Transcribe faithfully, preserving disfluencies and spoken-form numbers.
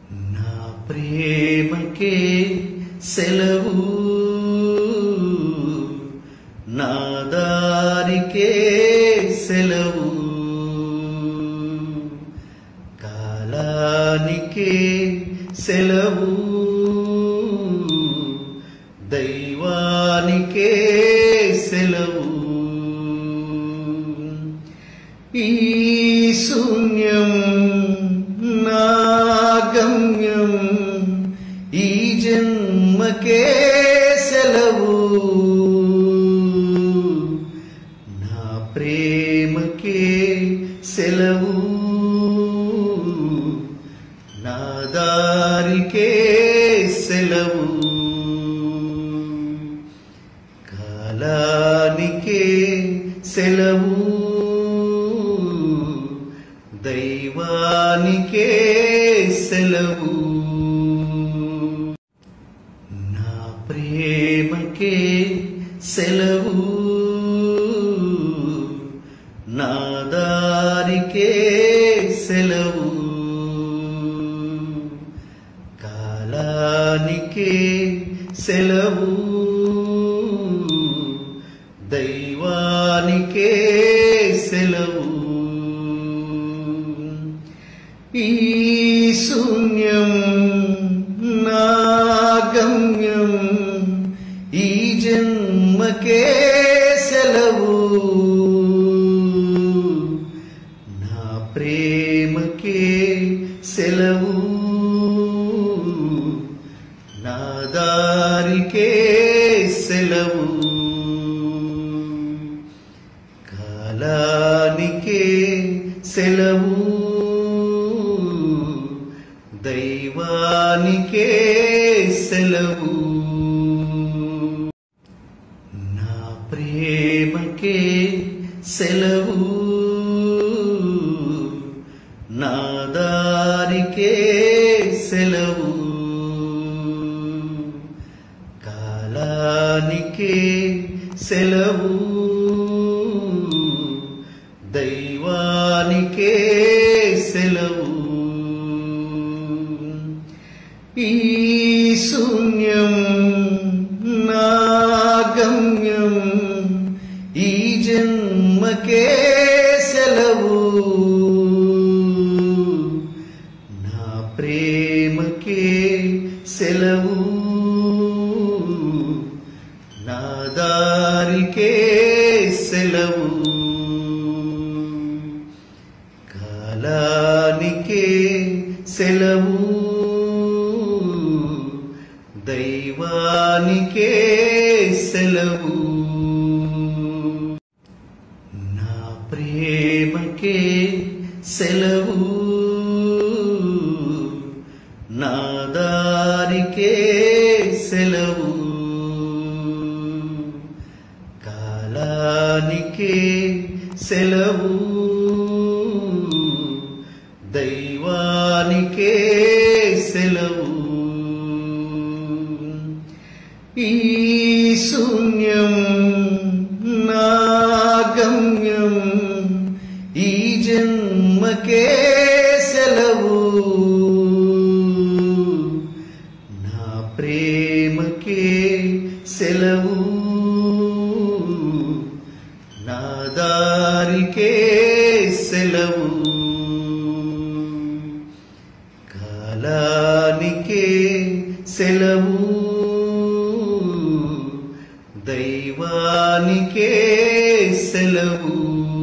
నా ప్రేమకే సెలవు, నా దారికే సెలవు, కాలానికే సెలవు, దైవానికే సెలవు. ఈ శూన్యం నా గమ్యం, ఈ జన్మకే సెలవు, నా ప్రేమకే సెలవు, నా దారికే సెలవు, కాలానికే సెలవు, దైవానికే సెలవు. నా ప్రేమకే సెలవు, నా దారికే సెలవు, కాలానికే సెలవు, దైవానికే సెలవు. ఈ శూన్యం నా గమ్యం, ఈ జన్మకే సెలవు, నా ప్రేమకే సెలవు, నా దారికే సెలవు, కాలానికే సెలవు, దైవానికే సెలవు. నా ప్రేమకే సెలవు, నా దారికే సెలవు, కాలానికే సెలవు, దైవానికే సెలవు. ఈ శూన్యం నా గమ్యం, ఈ జన్మకే సెలవు, నా ప్రేమకే సెలవు, నా దారికే సెలవు, కాలానికే సెలవు, దైవానికే సెలవు. నా ప్రేమకే సెలవు, నా దారికే సెలవు, కాలానికే సెలవు, దైవానికే సెలవు. ఈ శూన్యం నా గమ్యం, ఈ జన్మకే సెలవు, నా ప్రేమకే సెలవు, నా దారికే సెలవు, కాలానికే సెలవు, దైవానికే సెలవు.